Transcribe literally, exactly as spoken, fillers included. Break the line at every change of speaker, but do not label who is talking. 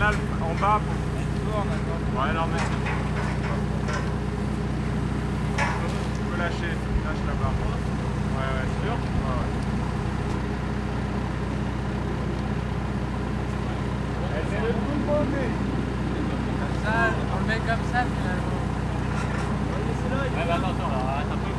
celle-là en bas pour que tu tournes. Ouais, non, mais c'est bon. Tu peux lâcher, lâche là-bas. Ouais, ouais, sûr. Ouais, ouais. C'est le tout mauvais.
Comme ça, on le met comme ça finalement.
Ouais, bah attention, là, arrête un peu.